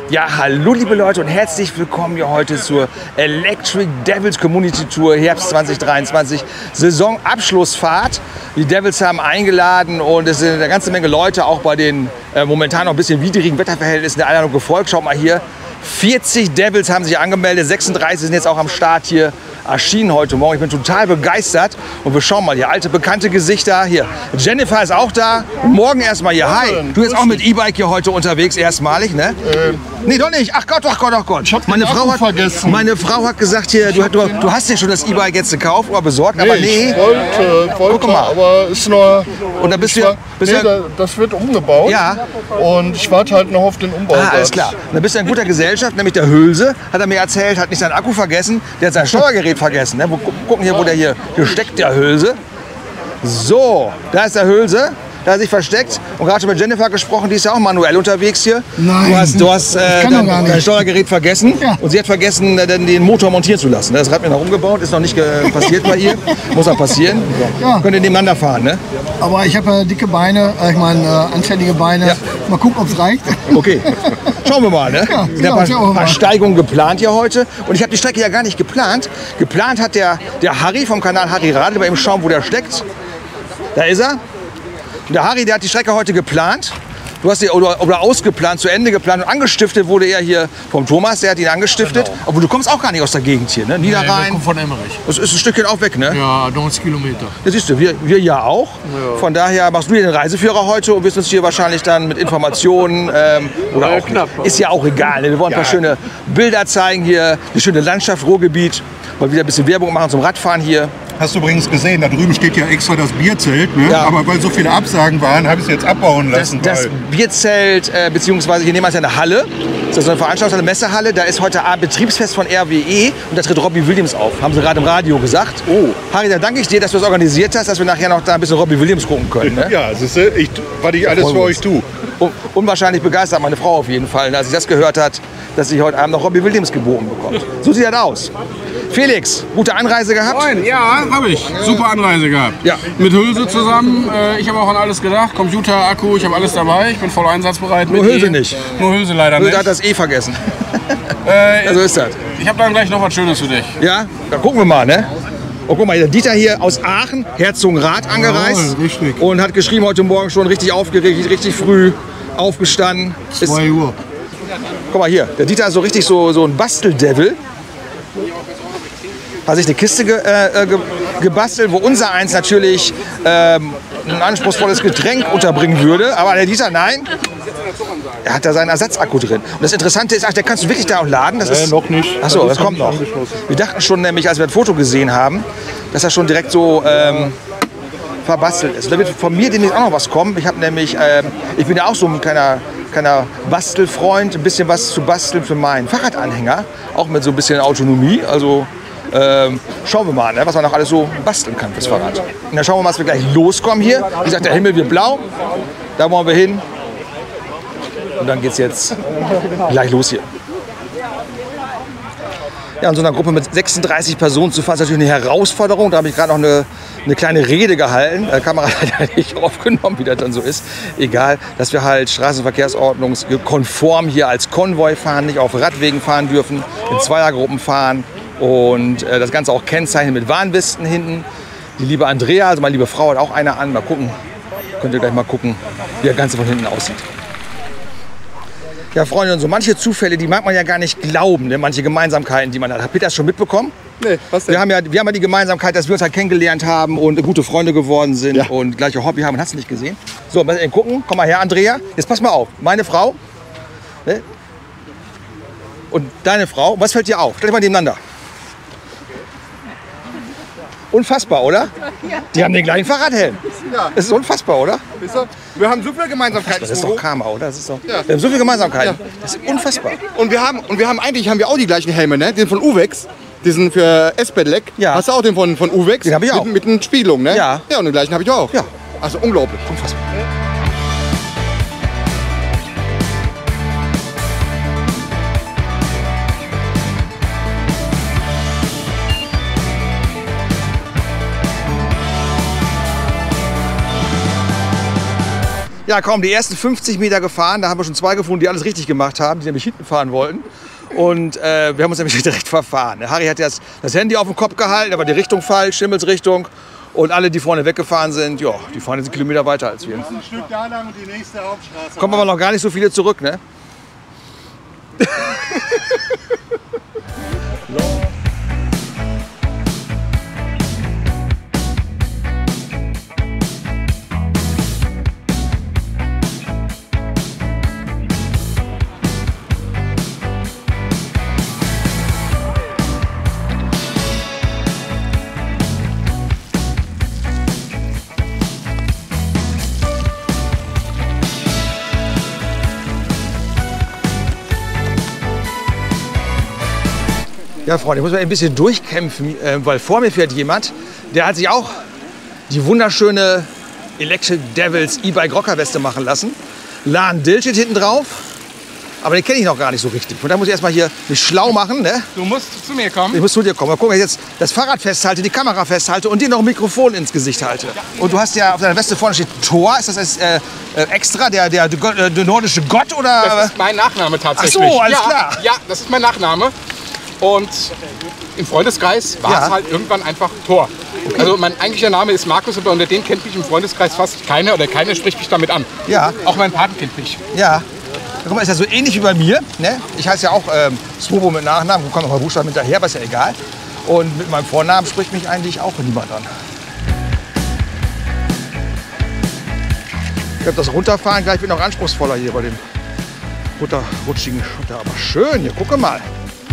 Ja, hallo liebe Leute und herzlich willkommen hier heute zur Electric Devils Community Tour Herbst 2023 Saisonabschlussfahrt. Die Devils haben eingeladen und es sind eine ganze Menge Leute, auch bei den momentan noch ein bisschen widrigen Wetterverhältnissen der Einladung gefolgt. Schaut mal hier, 40 Devils haben sich angemeldet, 36 sind jetzt auch am Start hier erschienen heute Morgen. Ich bin total begeistert und wir schauen mal hier, alte bekannte Gesichter. Hier, Jennifer ist auch da. Morgen erstmal hier. Hi, du bist auch mit E-Bike hier heute unterwegs, erstmalig, ne? Nee, doch nicht. Ach Gott, ach Gott, ach Gott. Ich hab meine Frau vergessen. Meine Frau hat gesagt, hier, du hast ja schon das E-Bike jetzt gekauft oder besorgt, aber nee. Ich wollte, Guck mal. aber ist nur... Und da bist du das wird umgebaut. Ja. Und ich warte halt noch auf den Umbau. Alles klar. Und da bist du in guter Gesellschaft, nämlich der Hülse, hat er mir erzählt, hat nicht seinen Akku vergessen, der hat sein Steuergerät vergessen. Ne? Gucken hier, wo der hier steckt, der Hülse. So, da ist der Hülse. Da hat er sich versteckt und gerade schon mit Jennifer gesprochen, die ist ja auch manuell unterwegs hier. Nein, du hast dein Steuergerät vergessen und sie hat vergessen, den Motor montieren zu lassen. Das Rad mir noch umgebaut, ist noch nicht passiert bei ihr, muss noch passieren. Ja. Könnt ihr nebeneinander fahren, ne? Aber ich habe ja dicke Beine, ich meine anständige Beine. Ja. Mal gucken, ob es reicht. Okay, schauen wir mal, ne? Ja, ich habe ein paar Steigungen geplant hier heute und ich habe die Strecke ja gar nicht geplant. Geplant hat der Harry vom Kanal Harry Radl, bei ihm schauen, wo der steckt. Da ist er. Der Harry, der hat die Strecke heute geplant. Du hast sie oder ausgeplant, zu Ende geplant und angestiftet wurde er hier vom Thomas, der hat ihn angestiftet. Genau. Aber du kommst auch gar nicht aus der Gegend hier, ne? Niederrhein. Nee, wir kommen von Emmerich. Das ist ein Stückchen auch weg, ne? Ja, 90 Kilometer. Das siehst du, wir ja auch. Ja. Von daher machst du hier den Reiseführer heute und wirst uns hier wahrscheinlich dann mit Informationen oder auch knapp. Ist ja auch egal, ne? Wir wollen ein paar schöne Bilder zeigen hier, die schöne Landschaft, Ruhrgebiet. Mal wieder ein bisschen Werbung machen zum Radfahren hier. Hast du übrigens gesehen, da drüben steht ja extra das Bierzelt, ne? Ja. Aber weil so viele Absagen waren, habe ich es jetzt abbauen lassen. Das Bierzelt, beziehungsweise hier nehmen wir es ja eine Halle, das ist so eine Veranstaltungshalle, Messehalle, da ist heute Abend Betriebsfest von RWE und da tritt Robbie Williams auf, haben sie gerade im Radio gesagt. Oh. Harry, da danke ich dir, dass du das organisiert hast, dass wir nachher noch da ein bisschen Robbie Williams gucken können. Ne? Ja, was ich alles für euch tue. Unwahrscheinlich begeistert, meine Frau auf jeden Fall, als sie das gehört hat, dass sie heute Abend noch Robbie Williams geboren bekommt. So sieht das aus. Felix, gute Anreise gehabt? Moin, ja, habe ich. Super Anreise gehabt. Ja. Mit Hülse zusammen. Ich habe auch an alles gedacht. Computer, Akku, ich habe alles dabei. Ich bin voll einsatzbereit. Nur Hülse nicht. Nur Hülse leider nicht. Hülse hat das vergessen. Ja, so ist das. Ich habe dann gleich noch was Schönes für dich. Ja, dann gucken wir mal, ne? Oh, guck mal, der Dieter hier aus Aachen, Herzogenrath angereist. Oh, richtig. Und hat geschrieben heute Morgen schon richtig aufgeregt, richtig früh aufgestanden. 2 Uhr. Guck mal hier, der Dieter ist so richtig so ein Basteldevil. Hat sich eine Kiste gebastelt, wo unser eins natürlich ein anspruchsvolles Getränk unterbringen würde. Aber der Dieter, nein, er hat da seinen Ersatzakku drin. Und das Interessante ist, ach, der kannst du wirklich da auch laden? Das ist noch nicht. Achso, das kommt noch. Wir dachten schon nämlich, als wir ein Foto gesehen haben, dass er schon direkt so verbastelt ist. Da wird von mir demnächst auch noch was kommen. Ich habe nämlich, ich bin ja auch so ein kleiner Bastelfreund, ein bisschen was zu basteln für meinen Fahrradanhänger, auch mit so ein bisschen Autonomie. Also schauen wir mal, ne, was man noch alles so basteln kann fürs Fahrrad. Und dann schauen wir mal, dass wir gleich loskommen hier. Wie gesagt, der Himmel wird blau, da wollen wir hin. Und dann geht's jetzt gleich los hier. Ja, in so einer Gruppe mit 36 Personen zu fahren, ist natürlich eine Herausforderung. Da habe ich gerade noch eine kleine Rede gehalten. Kamera leider nicht aufgenommen, wie das dann so ist. Egal, dass wir halt straßenverkehrsordnungskonform hier als Konvoi fahren, nicht auf Radwegen fahren dürfen, in Zweiergruppen fahren und das Ganze auch kennzeichnen mit Warnwesten hinten. Die liebe Andrea, also meine liebe Frau, hat auch eine an. Mal gucken, könnt ihr gleich mal gucken, wie das Ganze von hinten aussieht. Ja, Freunde, und so manche Zufälle, die mag man ja gar nicht glauben, ne? Manche Gemeinsamkeiten, die man hat. Habt ihr das schon mitbekommen? Nee, was denn? Wir haben ja die Gemeinsamkeit, dass wir uns halt kennengelernt haben und gute Freunde geworden sind und gleiche Hobby haben. Hast du nicht gesehen? So, mal gucken. Komm mal her, Andrea. Jetzt pass mal auf. Meine Frau, ne? Und deine Frau. Was fällt dir auf? Stell dich mal nebeneinander. Unfassbar, oder? Ja. Die haben den gleichen Fahrradhelm. Ja. Das ist unfassbar, oder? Wir haben so viele Gemeinsamkeiten. Das ist doch Karma, oder? Das ist doch, Wir haben so viele Gemeinsamkeiten. Ja. Das ist unfassbar. Und wir haben eigentlich auch die gleichen Helme, ne? Den von Uvex. Diesen für S-Pedelec. Ja. Hast du auch den von Uvex? Den habe ich auch. Mit einer Spiegelung, ne? Ja. Ja, und den gleichen habe ich auch. Ja. Also unglaublich. Unfassbar. Ja, kaum die ersten 50 Meter gefahren. Da haben wir schon 2 gefunden, die alles richtig gemacht haben, die nämlich hinten fahren wollten. Und wir haben uns nämlich direkt verfahren. Der Harry hat jetzt das Handy auf den Kopf gehalten, aber die Richtung falsch, Himmelsrichtung. Und alle, die vorne weggefahren sind, ja, die fahren jetzt einen Kilometer weiter als wir. Ein Stück da lang und die nächste Hauptstraße. Kommen aber noch gar nicht so viele zurück, ne? Ja, Freunde, ich muss mal ein bisschen durchkämpfen, weil vor mir fährt jemand, der hat sich auch die wunderschöne Electric Devils E-Bike Rocker Weste machen lassen. Lahn Dill steht hinten drauf, aber den kenne ich noch gar nicht so richtig. Und da muss ich erstmal hier mich schlau machen. Ne? Du musst zu mir kommen. Ich muss zu dir kommen. Mal gucken, wenn ich jetzt das Fahrrad festhalte, die Kamera festhalte und dir noch ein Mikrofon ins Gesicht halte. Und du hast ja auf deiner Weste vorne steht Thor. Ist das extra der nordische Gott? Oder? Das ist mein Nachname tatsächlich. Ach so, alles klar. Ja, das ist mein Nachname. Und im Freundeskreis war es halt irgendwann einfach Thor. Okay. Also mein eigentlicher Name ist Markus, aber unter dem kennt mich im Freundeskreis fast keiner oder keiner spricht mich damit an. Ja. Auch mein Paten kennt mich. Ja. Guck mal, ist ja so ähnlich wie bei mir. Ne? Ich heiße ja auch Swobo mit Nachnamen. Wo kommt noch mal Buchstaben hinterher, aber ist ja egal. Und mit meinem Vornamen spricht mich eigentlich auch niemand an. Ich glaube, das Runterfahren gleich wird noch anspruchsvoller hier bei dem runterrutschigen Schotter. Aber schön, hier, gucke mal.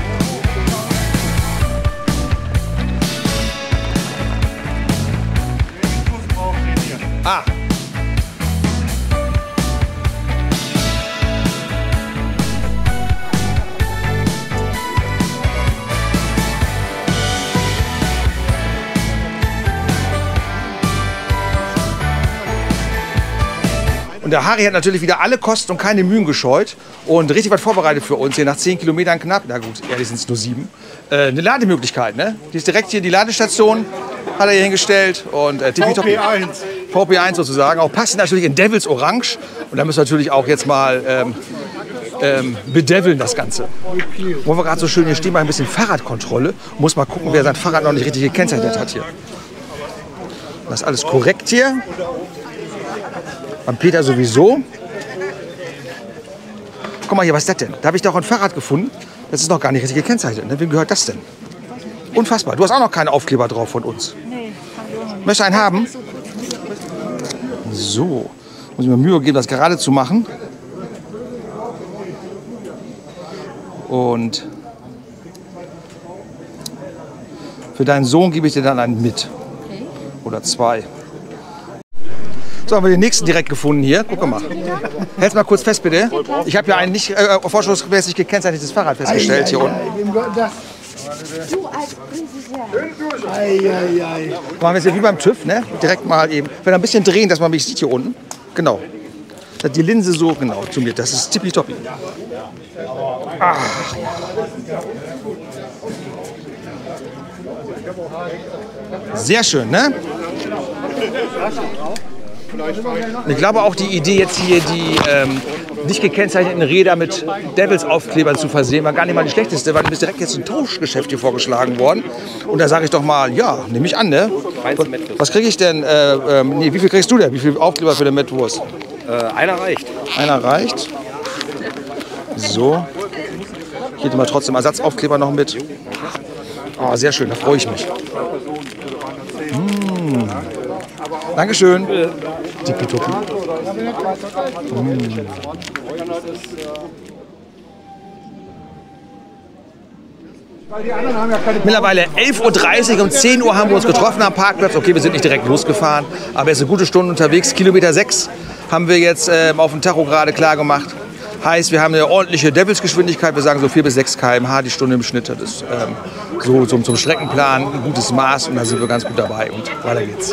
Ah. Und der Harry hat natürlich wieder alle Kosten und keine Mühen gescheut und richtig was vorbereitet für uns hier nach 10 Kilometern knapp, na gut, ehrlich sind es nur 7, eine Lademöglichkeit, ne? Die ist direkt hier, die Ladestation hat er hier hingestellt und VP1. VP1 sozusagen, auch passend natürlich in Devils Orange und da müssen wir natürlich auch jetzt mal bedeviln das Ganze. Wo wir gerade so schön hier stehen, mal ein bisschen Fahrradkontrolle, muss mal gucken, wer sein Fahrrad noch nicht richtig gekennzeichnet hat hier. Das ist alles korrekt hier. Beim Peter sowieso. Guck mal hier, was ist das denn? Da habe ich doch ein Fahrrad gefunden. Das ist noch gar nicht richtig gekennzeichnet. Ne? Wem gehört das denn? Unfassbar. Du hast auch noch keinen Aufkleber drauf von uns. Nee, möchtest du einen haben? So. Muss ich mir Mühe geben, das gerade zu machen. Und für deinen Sohn gebe ich dir dann einen mit. Oder 2. So, haben wir den nächsten direkt gefunden hier. Guck mal. Hält's mal kurz fest, bitte. Ich habe ja ein nicht vorschusmäßig gekennzeichnetes Fahrrad festgestellt hier unten. Machen wir jetzt hier wie beim TÜV, ne? Direkt mal eben. Wenn wir ein bisschen drehen, dass man mich sieht hier unten. Genau. Die Linse so genau zu mir. Das ist tippitoppi. Ach. Sehr schön, ne? Und ich glaube auch die Idee jetzt hier die nicht gekennzeichneten Räder mit Devils-Aufklebern zu versehen, war gar nicht mal die schlechteste, weil mir ist direkt jetzt ein Tauschgeschäft hier vorgeschlagen worden. Und da sage ich doch mal, ja, nehme ich an, ne? Was kriege ich denn? Nee, wie viel kriegst du denn? Wie viel Aufkleber für den Mettwurst? Einer reicht. Einer reicht. So. Ich hätte mal trotzdem Ersatzaufkleber noch mit. Oh, sehr schön, da freue ich mich. Dankeschön. Tippitoppi. Mittlerweile 11:30 Uhr, um 10 Uhr haben wir uns getroffen am Parkplatz. Okay, wir sind nicht direkt losgefahren, aber es ist eine gute Stunde unterwegs. Kilometer 6 haben wir jetzt auf dem Tacho gerade klar gemacht. Heißt, wir haben eine ordentliche Devils-Geschwindigkeit. Wir sagen so 4 bis 6 km/h die Stunde im Schnitt. Das ist so zum Streckenplan ein gutes Maß und da sind wir ganz gut dabei. Und weiter geht's.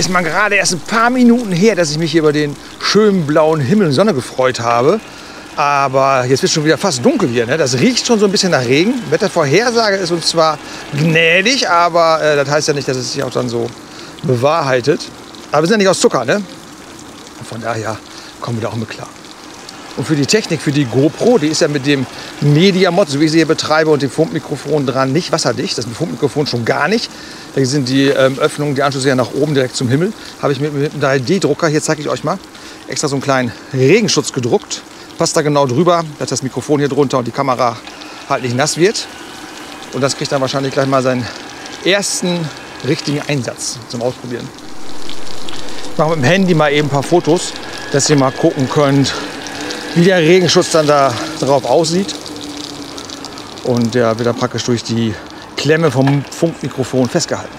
ist man gerade erst ein paar Minuten her, dass ich mich hier über den schönen blauen Himmel und Sonne gefreut habe. Aber jetzt wird schon wieder fast dunkel hier. Ne? Das riecht schon so ein bisschen nach Regen. Wettervorhersage ist uns zwar gnädig, aber das heißt ja nicht, dass es sich auch dann so bewahrheitet. Aber wir sind ja nicht aus Zucker, ne? Von daher kommen wir da auch mit klar. Und für die Technik, für die GoPro, die ist ja mit dem Media-Mod, so wie ich sie hier betreibe, und dem Funkmikrofon dran, nicht wasserdicht. Das Funkmikrofon schon gar nicht. Da sind die Öffnungen, die Anschlüsse ja nach oben direkt zum Himmel. Habe ich mit einem 3D-Drucker, hier zeige ich euch mal, extra so einen kleinen Regenschutz gedruckt. Passt da genau drüber, dass das Mikrofon hier drunter und die Kamera halt nicht nass wird. Und das kriegt dann wahrscheinlich gleich mal seinen ersten richtigen Einsatz zum Ausprobieren. Ich mache mit dem Handy mal eben ein paar Fotos, dass ihr mal gucken könnt, wie der Regenschutz dann da drauf aussieht. Und der wird dann praktisch durch die Klemme vom Funkmikrofon festgehalten.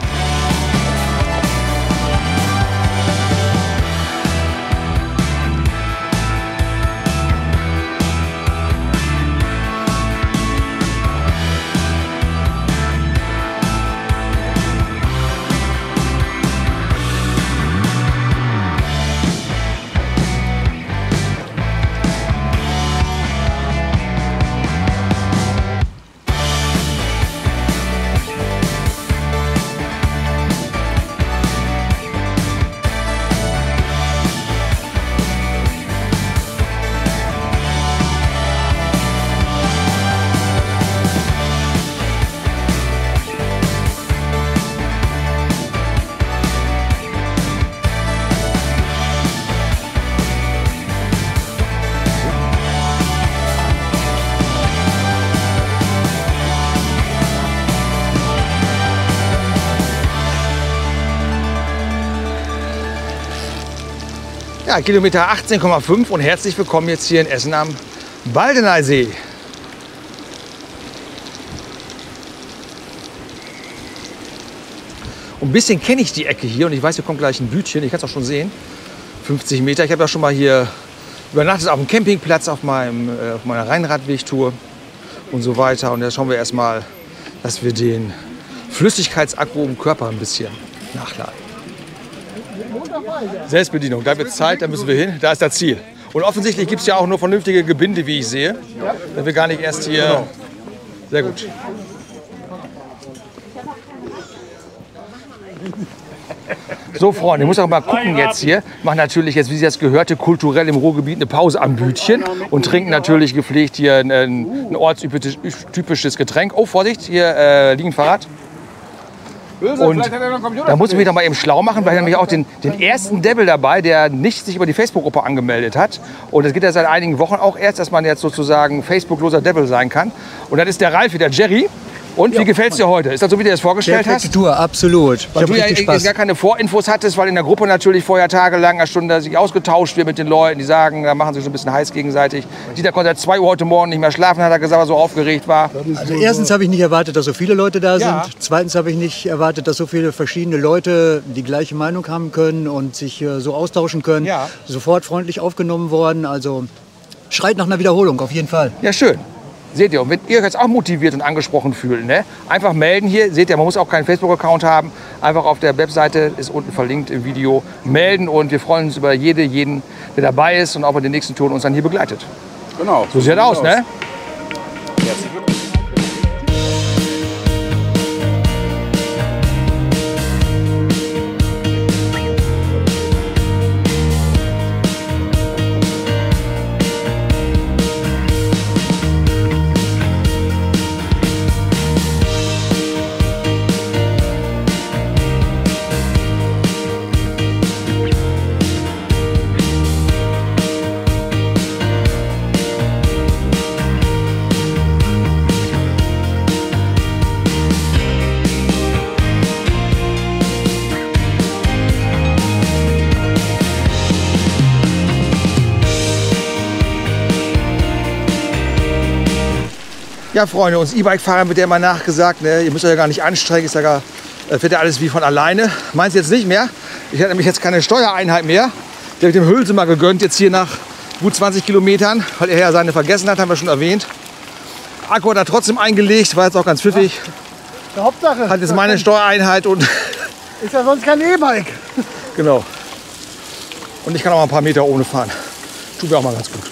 Ja, Kilometer 18,5 und herzlich willkommen jetzt hier in Essen am Baldeneysee. Und ein bisschen kenne ich die Ecke hier und ich weiß, hier kommt gleich ein Bütchen, ich kann es auch schon sehen, 50 Meter. Ich habe da schon mal hier übernachtet auf dem Campingplatz auf meiner Rheinradwegtour und so weiter. Und da schauen wir erstmal, dass wir den Flüssigkeitsakku im Körper ein bisschen nachladen. Selbstbedienung, da wird Zeit, da müssen wir hin, da ist das Ziel. Und offensichtlich gibt es ja auch nur vernünftige Gebinde, wie ich sehe. Wenn wir gar nicht erst hier... Sehr gut. So, Freunde, ich muss auch mal gucken jetzt hier. Machen natürlich jetzt, wie Sie das gehörte, kulturell im Ruhrgebiet eine Pause am Bütchen und trinken natürlich gepflegt hier ein ortstypisches Getränk. Oh, Vorsicht, hier liegt ein Fahrrad. Und da muss ich mich doch mal eben schlau machen, weil ich nämlich auch den ersten Devil dabei, der nicht sich über die Facebook-Gruppe angemeldet hat. Und das geht ja seit einigen Wochen auch erst, dass man jetzt sozusagen Facebook-loser Devil sein kann. Und das ist der Ralf, der Jerry. Und wie gefällt es dir heute? Ist das so, wie du es vorgestellt hast? Tour, absolut. Weil du ja gar keine Vorinfos hattest, weil in der Gruppe natürlich vorher tagelang eine Stunde sich ausgetauscht wird mit den Leuten, die sagen, da machen sich so ein bisschen heiß gegenseitig. Dieter konnte seit 2 Uhr heute Morgen nicht mehr schlafen, hat er gesagt, weil er so aufgeregt war. Also erstens habe ich nicht erwartet, dass so viele Leute da sind. Ja. Zweitens habe ich nicht erwartet, dass so viele verschiedene Leute die gleiche Meinung haben können und sich so austauschen können. Ja. Sofort freundlich aufgenommen worden. Also schreit nach einer Wiederholung, auf jeden Fall. Ja, schön. Seht ihr, und wenn ihr euch jetzt auch motiviert und angesprochen fühlt, ne, einfach melden hier. Seht ihr, man muss auch keinen Facebook-Account haben. Einfach auf der Webseite, ist unten verlinkt im Video, melden. Und wir freuen uns über jeden, der dabei ist und auch bei den nächsten Touren uns dann hier begleitet. Genau. So sieht das aus, ne? Ja, Freunde, uns E-Bike-Fahrern wird ja immer nachgesagt, ne, ihr müsst euch ja gar nicht anstrengen, ist ja gar, fährt ja alles wie von alleine. Meins jetzt nicht mehr. Ich hatte nämlich jetzt keine Steuereinheit mehr. Der hat dem Hülse mal gegönnt, jetzt hier nach gut 20 Kilometern, weil er ja seine vergessen hat, haben wir schon erwähnt. Akku hat er trotzdem eingelegt, war jetzt auch ganz pfiffig. Ja, Hauptsache. Hat jetzt meine Steuereinheit und... Ist ja sonst kein E-Bike. Genau. Und ich kann auch mal ein paar Meter ohne fahren. Tut mir auch mal ganz gut.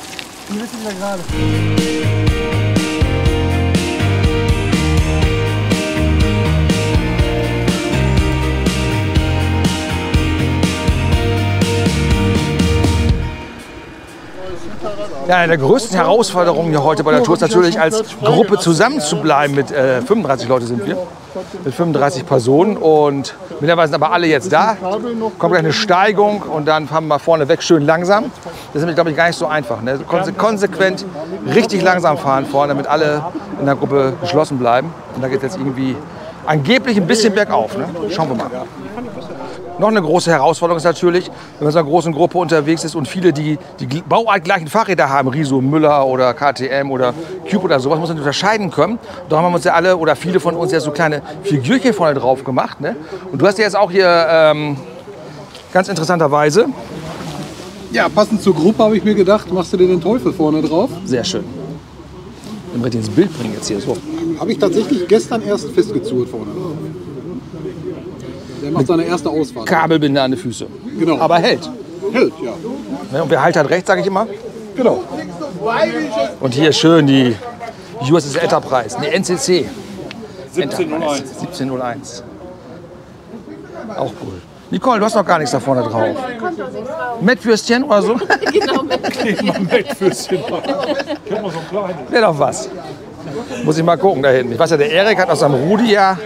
Ja, eine der größten Herausforderungen hier heute bei der Tour ist natürlich, als Gruppe zusammenzubleiben. Mit 35 Leute sind wir, mit 35 Personen. Und mittlerweile sind aber alle jetzt da. Kommt gleich eine Steigung und dann fahren wir vorne weg schön langsam. Das ist nämlich, glaube ich, gar nicht so einfach. Ne? Konsequent richtig langsam fahren vorne, damit alle in der Gruppe geschlossen bleiben. Und da geht es jetzt irgendwie angeblich ein bisschen bergauf. Ne? Schauen wir mal. Noch eine große Herausforderung ist natürlich, wenn man in so einer großen Gruppe unterwegs ist und viele, die bauartgleichen Fahrräder haben, Riso, Müller oder KTM oder Cube oder sowas, muss man unterscheiden können. Da haben wir uns ja alle oder viele von uns ja so kleine Figürchen vorne drauf gemacht. Ne? Und du hast ja jetzt auch hier ganz interessanterweise. Ja, passend zur Gruppe habe ich mir gedacht, machst du dir den Teufel vorne drauf. Sehr schön. Wenn wir ins Bild bringen jetzt hier so. Habe ich tatsächlich gestern erst festgezurrt vorne drauf. Der macht seine erste Ausfahrt. Kabelbinder an die Füße. Genau. Aber hält. Hält, ja. Ne, und wer halt hat recht, sage ich immer. Genau. Und hier schön die USS Enterprise, die NCC. 1701. 1701. Auch cool. Nicole, du hast noch gar nichts da vorne drauf. Mettwürstchen oder so? Genau, Mettwürstchen. Wäre doch was. Muss ich mal gucken da hinten. Ich weiß ja, der Erik hat aus seinem Rudi ja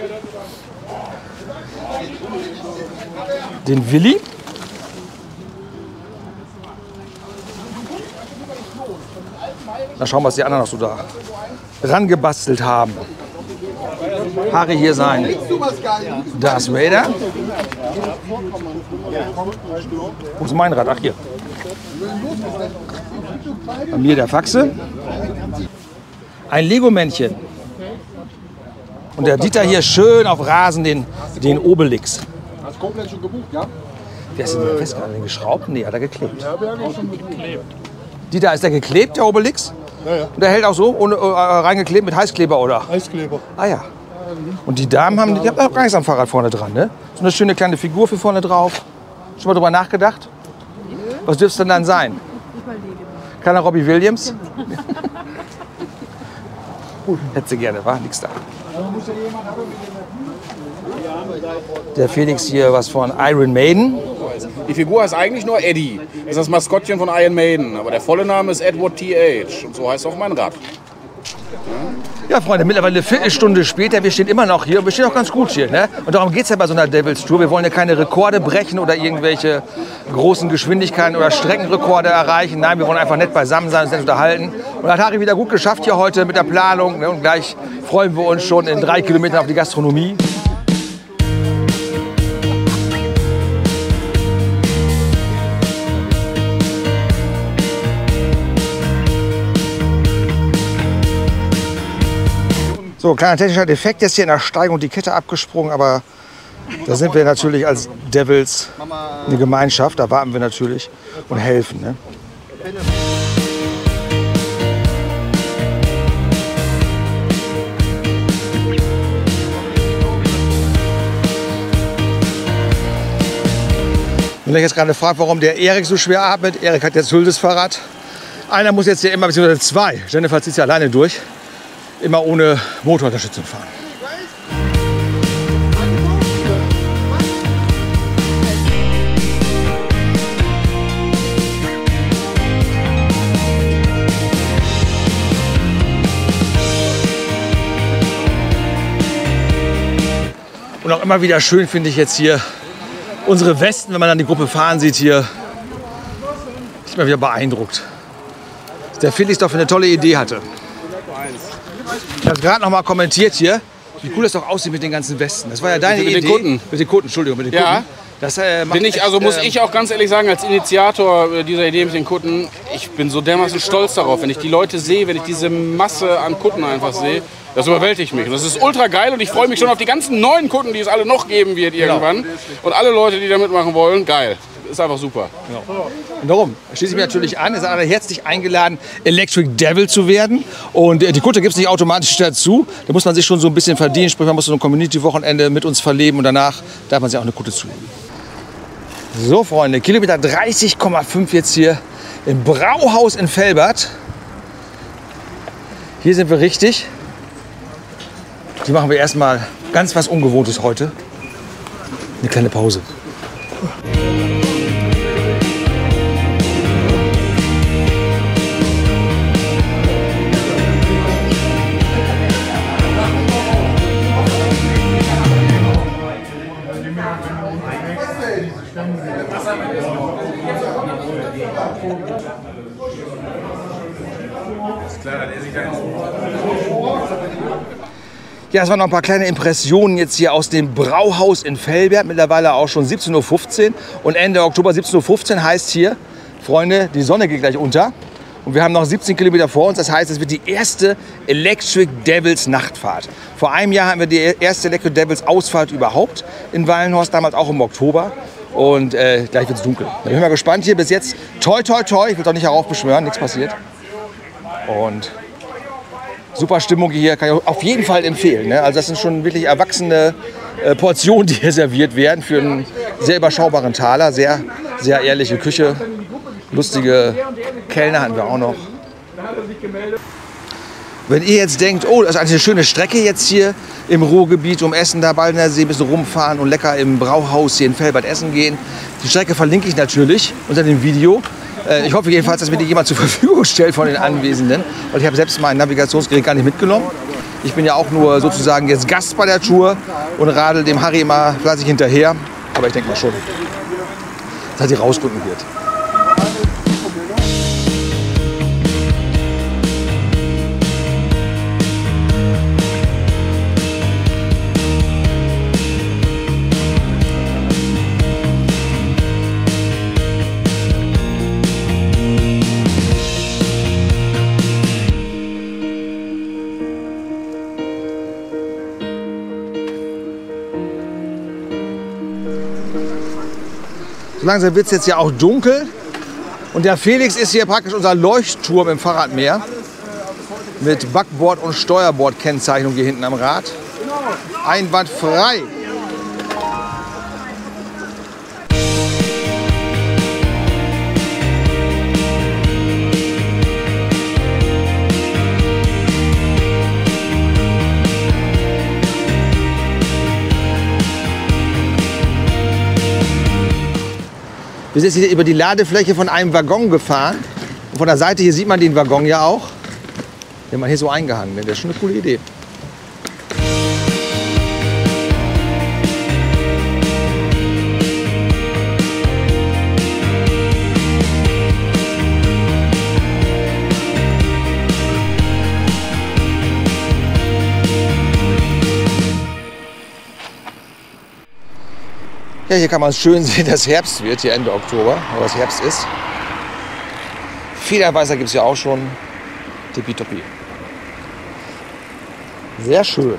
den Willi. Dann schauen wir, was die anderen noch so da rangebastelt haben. Harry hier sein Darth Vader. Wo ist mein Rad? Ach, hier. Bei mir der Faxe. Ein Lego-Männchen. Und der Dieter hier schön auf Rasen den Obelix. Hast du komplett schon gebucht, ja? Der ist denn festgehalten, geschraubt? Nee, hat er geklebt. Dieter, ist der geklebt, der Obelix? Ja, ja. Und der hält auch so, ohne, reingeklebt mit Heißkleber, oder? Heißkleber. Ah ja. Und die Damen haben auch gar nichts am Fahrrad vorne dran, ne? So eine schöne kleine Figur für vorne drauf. Schon mal drüber nachgedacht? Was dürfte es denn dann sein? Kleiner Robbie Williams? Hätte sie gerne, war nix da. Der Felix hier was von Iron Maiden. Die Figur heißt eigentlich nur Eddie. Das ist das Maskottchen von Iron Maiden. Aber der volle Name ist Edward T.H. Und so heißt auch mein Rad. Ja, Freunde, mittlerweile eine Viertelstunde später, wir stehen immer noch hier und wir stehen auch ganz gut hier. Ne? Und darum geht es ja bei so einer Devils Tour. Wir wollen ja keine Rekorde brechen oder irgendwelche großen Geschwindigkeiten oder Streckenrekorde erreichen. Nein, wir wollen einfach nett beisammen sein, uns nett unterhalten. Und das hat Harry wieder gut geschafft hier heute mit der Planung. Ne? Und gleich freuen wir uns schon in 3 Kilometern auf die Gastronomie. So, kleiner technischer Defekt, jetzt hier in der Steigung die Kette abgesprungen, aber da sind wir natürlich als Devils eine Gemeinschaft, da warten wir natürlich und helfen. Ne? Wenn ihr jetzt gerade fragt, warum der Erik so schwer atmet, Erik hat jetzt Hülses Fahrrad. Einer muss jetzt hier immer, beziehungsweise 2, Jennifer zieht ja alleine durch, immer ohne Motorunterstützung fahren. Und auch immer wieder schön finde ich jetzt hier unsere Westen, wenn man dann die Gruppe fahren sieht hier. Ich bin mal wieder beeindruckt. Der Felix doch für eine tolle Idee hatte. Ich habe gerade noch mal kommentiert hier, wie cool das doch aussieht mit den ganzen Westen. Das war ja deine Idee. Mit den Kutten. Mit den Kutten, Entschuldigung, mit den Ja. Kutten. Das, Bin ich, also muss ich auch ganz ehrlich sagen, als Initiator dieser Idee mit den Kutten, ich bin so dermaßen stolz darauf, wenn ich die Leute sehe, wenn ich diese Masse an Kutten einfach sehe, das überwältigt mich. Und das ist ultra geil und ich freue mich schon auf die ganzen neuen Kutten, die es alle noch geben wird irgendwann. Und alle Leute, die da mitmachen wollen, geil. Ist einfach super. Und darum schließe ich mich natürlich an. Es ist alle herzlich eingeladen, Electric Devil zu werden. Und die Kutte gibt es nicht automatisch dazu. Da muss man sich schon so ein bisschen verdienen. Sprich, man muss so ein Community-Wochenende mit uns verleben und danach darf man sich auch eine Kutte zulegen. So Freunde, Kilometer 30,5 jetzt hier im Brauhaus in Velbert. Hier sind wir richtig. Hier machen wir erstmal ganz was Ungewohntes heute. Eine kleine Pause. Ja, es waren noch ein paar kleine Impressionen jetzt hier aus dem Brauhaus in Velbert. Mittlerweile auch schon 17:15 Uhr und Ende Oktober 17:15 Uhr heißt hier, Freunde, die Sonne geht gleich unter. Und wir haben noch 17 Kilometer vor uns. Das heißt, es wird die erste Electric Devils Nachtfahrt. Vor einem Jahr haben wir die erste Electric Devils Ausfahrt überhaupt in Wallenhorst, damals auch im Oktober. Und gleich wird es dunkel. Ich bin mal gespannt hier bis jetzt. Toi, toi, toi. Ich will doch nicht heraufbeschwören, nichts passiert. Und super Stimmung hier, kann ich auf jeden Fall empfehlen. Ne? Also das sind schon wirklich erwachsene Portionen, die hier serviert werden für einen sehr überschaubaren Taler. Sehr, sehr ehrliche Küche. Lustige Kellner hatten wir auch noch. Wenn ihr jetzt denkt, oh, das ist eine schöne Strecke jetzt hier im Ruhrgebiet um Essen, da Baldener See, ein bisschen rumfahren und lecker im Brauhaus hier in Velbert essen gehen. Die Strecke verlinke ich natürlich unter dem Video. Ich hoffe jedenfalls, dass mir die jemand zur Verfügung stellt von den Anwesenden. Weil ich habe selbst mein Navigationsgerät gar nicht mitgenommen. Ich bin ja auch nur sozusagen jetzt Gast bei der Tour und radel dem Harry immer fleißig hinterher. Aber ich denke mal schon, dass sie rausrücken wird. So langsam wird es jetzt ja auch dunkel und der Felix ist hier praktisch unser Leuchtturm im Fahrradmeer mit Backbord- und Steuerbord-Kennzeichnung hier hinten am Rad. Einwandfrei. Wir sind jetzt hier über die Ladefläche von einem Waggon gefahren. Und von der Seite hier sieht man den Waggon ja auch. Den man hier so eingehangen. Das ist schon eine coole Idee. Ja, hier kann man schön sehen, dass Herbst wird, hier Ende Oktober, aber es Herbst ist. Federweißer gibt es ja auch schon. Tippitoppi. Sehr schön.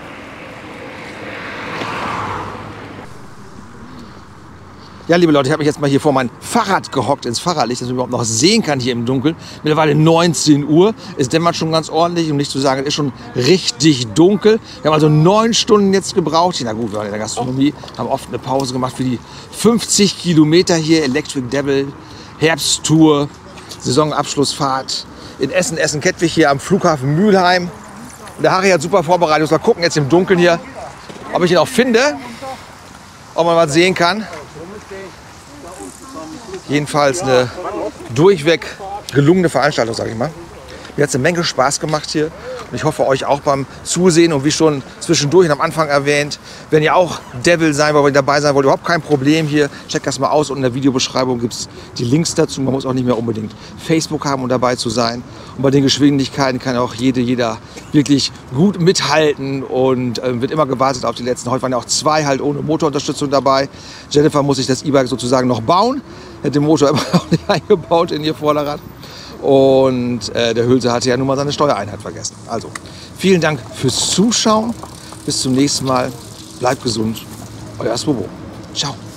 Ja, liebe Leute, ich habe mich jetzt mal hier vor mein Fahrrad gehockt, ins Fahrradlicht, dass man überhaupt noch sehen kann hier im Dunkeln. Mittlerweile 19 Uhr, es dämmert schon ganz ordentlich, um nicht zu sagen, es ist schon richtig dunkel. Wir haben also 9 Stunden jetzt gebraucht. Na gut, wir waren in der Gastronomie, haben oft eine Pause gemacht für die 50 Kilometer hier, Electric Devil, Herbsttour, Saisonabschlussfahrt in Essen, Essen-Kettwig hier am Flughafen Mülheim. Und der Harry hat super vorbereitet. Mal gucken jetzt im Dunkeln hier, ob ich ihn auch finde, ob man was sehen kann. Jedenfalls eine durchweg gelungene Veranstaltung, sage ich mal. Mir hat es eine Menge Spaß gemacht hier und ich hoffe euch auch beim Zusehen und wie schon zwischendurch und am Anfang erwähnt, wenn ihr auch Devil sein wollt, dabei sein wollt, überhaupt kein Problem hier. Checkt das mal aus und in der Videobeschreibung gibt es die Links dazu. Man muss auch nicht mehr unbedingt Facebook haben, um dabei zu sein. Und bei den Geschwindigkeiten kann auch jeder wirklich gut mithalten und wird immer gewartet auf die letzten. Heute waren ja auch 2 halt ohne Motorunterstützung dabei. Jennifer muss sich das E-Bike sozusagen noch bauen. Hat den Motor immer noch nicht eingebaut in ihr Vorderrad. Und der Hülse hatte ja nun mal seine Steuereinheit vergessen. Also, vielen Dank fürs Zuschauen. Bis zum nächsten Mal. Bleibt gesund. Euer Swobo. Ciao.